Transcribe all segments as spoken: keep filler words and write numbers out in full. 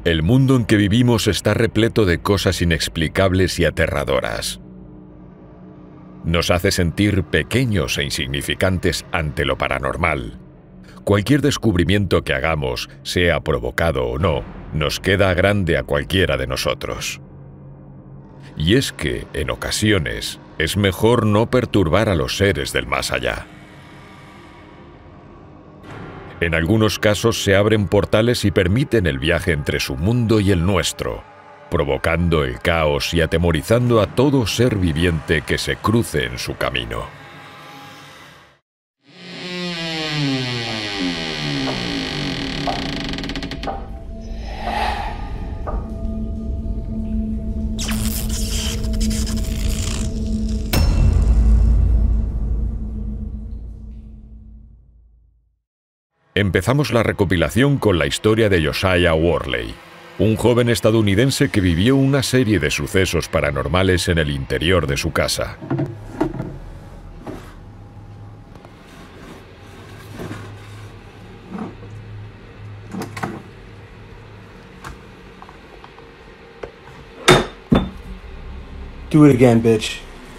El mundo en que vivimos está repleto de cosas inexplicables y aterradoras. Nos hace sentir pequeños e insignificantes ante lo paranormal. Cualquier descubrimiento que hagamos, sea provocado o no, nos queda grande a cualquiera de nosotros. Y es que, en ocasiones, es mejor no perturbar a los seres del más allá. En algunos casos se abren portales y permiten el viaje entre su mundo y el nuestro, provocando el caos y atemorizando a todo ser viviente que se cruce en su camino. Empezamos la recopilación con la historia de Josiah Worley, un joven estadounidense que vivió una serie de sucesos paranormales en el interior de su casa. Do it again, bitch.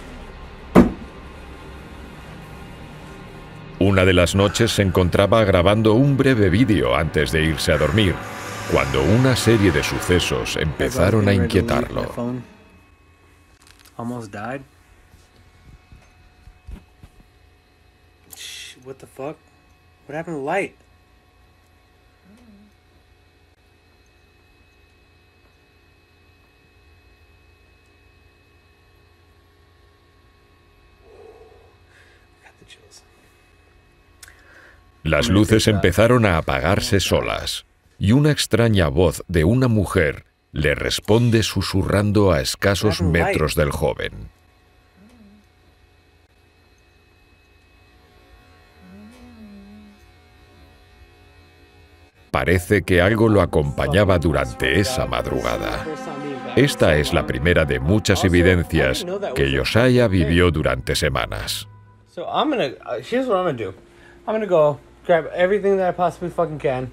Una de las noches se encontraba grabando un breve vídeo antes de irse a dormir, cuando una serie de sucesos empezaron a inquietarlo. Almost died. What the fuck? What happened to the light? Got the chills. Las luces empezaron a apagarse solas, y una extraña voz de una mujer le responde susurrando a escasos metros del joven. Parece que algo lo acompañaba durante esa madrugada. Esta es la primera de muchas evidencias que Josiah vivió durante semanas. So I'm gonna, uh, here's what I'm gonna do. I'm gonna go grab everything that I possibly fucking can.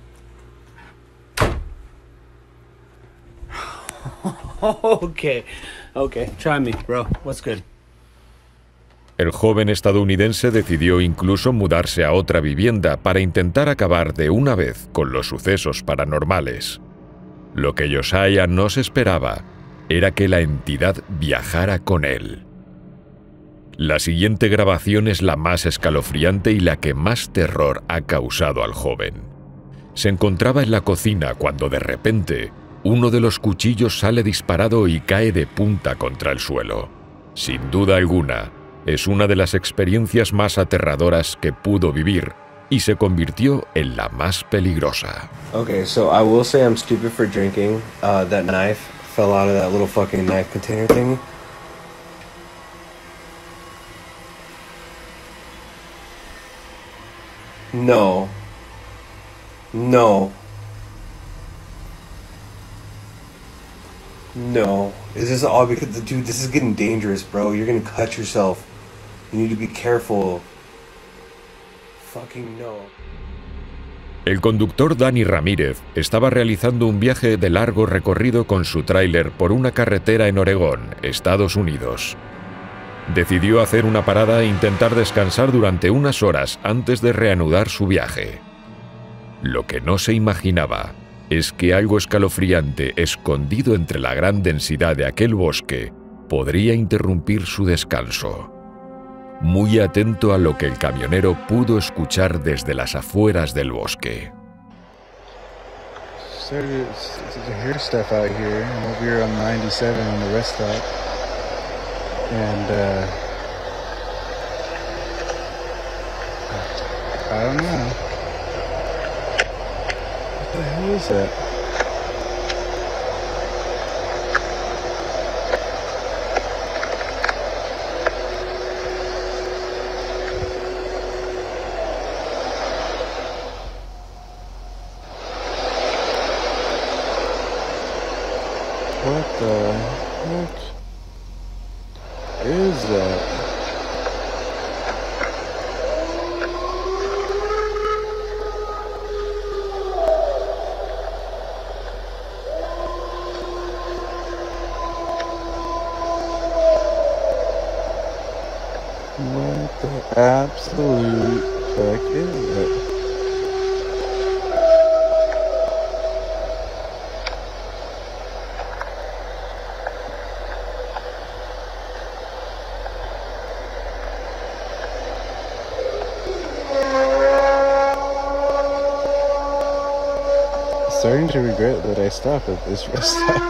Okay, okay, try me, bro. What's good? El joven estadounidense decidió incluso mudarse a otra vivienda para intentar acabar de una vez con los sucesos paranormales. Lo que Josiah no se esperaba era que la entidad viajara con él. La siguiente grabación es la más escalofriante y la que más terror ha causado al joven. Se encontraba en la cocina cuando de repente uno de los cuchillos sale disparado y cae de punta contra el suelo. Sin duda alguna, es una de las experiencias más aterradoras que pudo vivir y se convirtió en la más peligrosa. Okay, so I will say I'm stupid for drinking. Uh, that knife fell out of that little fucking knife container thing. No. No. No. Is this all because, dude, this is getting dangerous, bro. You're gonna cut yourself. You need to be careful. Fucking no. El conductor Danny Ramírez estaba realizando un viaje de largo recorrido con su tráiler por una carretera en Oregón, Estados Unidos. Decidió hacer una parada e intentar descansar durante unas horas antes de reanudar su viaje. Lo que no se imaginaba es que algo escalofriante escondido entre la gran densidad de aquel bosque podría interrumpir su descanso. Muy atento a lo que el camionero pudo escuchar desde las afueras del bosque. Started to hear stuff out here. We were on ninety-seven on the rest stop, and uh, I don't know. What the hell is that? What the heck is that? absolute fucking lit. Starting to regret that I stopped at this rest stop.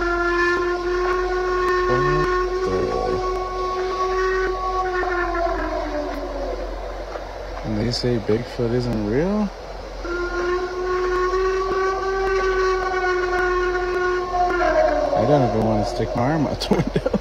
And they say Bigfoot isn't real? I don't even want to stick my arm out the window.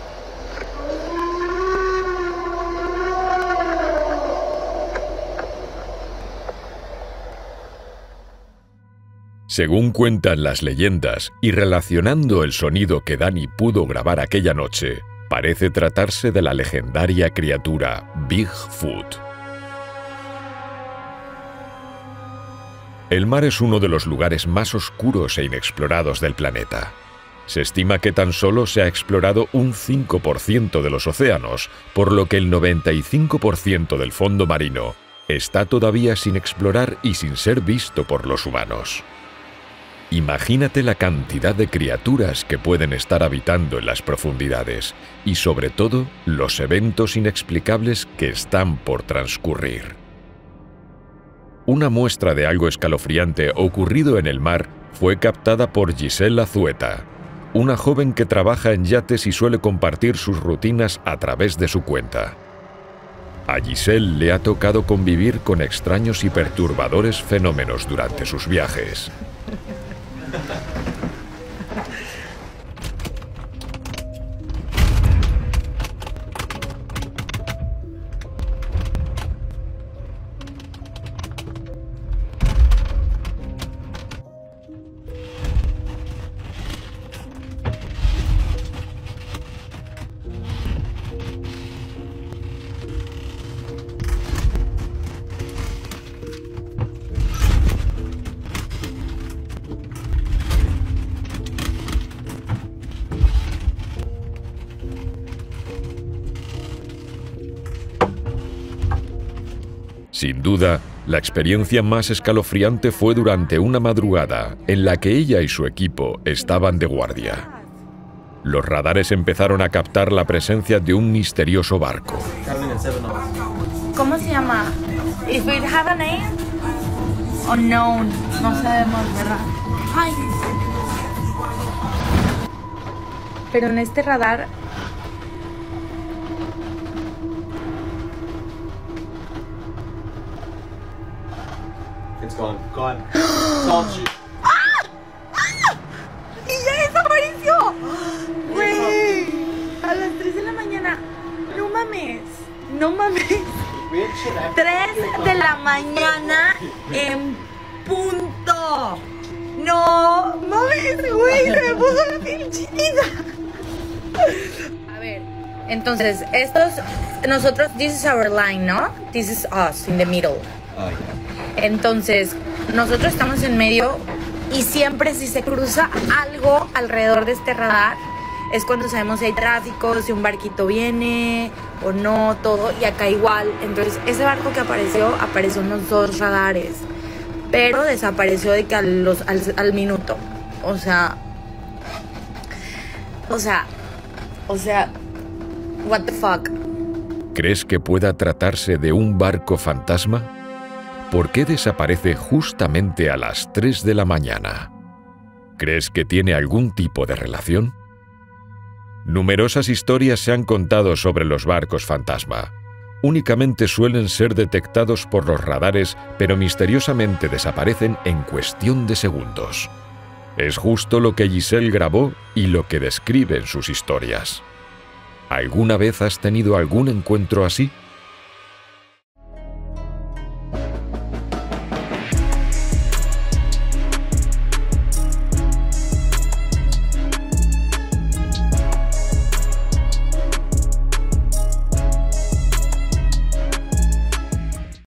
Según cuentan las leyendas, y relacionando el sonido que Danny pudo grabar aquella noche, parece tratarse de la legendaria criatura Bigfoot. El mar es uno de los lugares más oscuros e inexplorados del planeta. Se estima que tan solo se ha explorado un cinco por ciento de los océanos, por lo que el noventa y cinco por ciento del fondo marino está todavía sin explorar y sin ser visto por los humanos. Imagínate la cantidad de criaturas que pueden estar habitando en las profundidades y, sobre todo, los eventos inexplicables que están por transcurrir. Una muestra de algo escalofriante ocurrido en el mar fue captada por Giselle Azueta, una joven que trabaja en yates y suele compartir sus rutinas a través de su cuenta. A Giselle le ha tocado convivir con extraños y perturbadores fenómenos durante sus viajes. Sin duda, la experiencia más escalofriante fue durante una madrugada en la que ella y su equipo estaban de guardia. Los radares empezaron a captar la presencia de un misterioso barco. ¿Cómo se llama? If we have a name? Unknown. No sabemos, ¿verdad? Ay. Pero en este radar... It's gone. Gone. Told you. ¡Ah! ¡Ah! ¡Y ya desapareció! ¡Güey! A las tres de la mañana. No mames. No mames. tres de la mañana en punto. No mames, güey. Se me puso la piel chinita. A ver. Entonces, estos... Nosotros... This is our line, ¿no? This is us in the middle. Oh, yeah. Entonces, nosotros estamos en medio y siempre si se cruza algo alrededor de este radar es cuando sabemos si hay tráfico, si un barquito viene o no, todo, y acá igual. Entonces, ese barco que apareció, apareció en los dos radares, pero desapareció de que a los, al, al minuto. O sea, o sea, o sea, what the fuck. ¿Crees que pueda tratarse de un barco fantasma? ¿Por qué desaparece justamente a las tres de la mañana? ¿Crees que tiene algún tipo de relación? Numerosas historias se han contado sobre los barcos fantasma. Únicamente suelen ser detectados por los radares, pero misteriosamente desaparecen en cuestión de segundos. Es justo lo que Giselle grabó y lo que describe en sus historias. ¿Alguna vez has tenido algún encuentro así?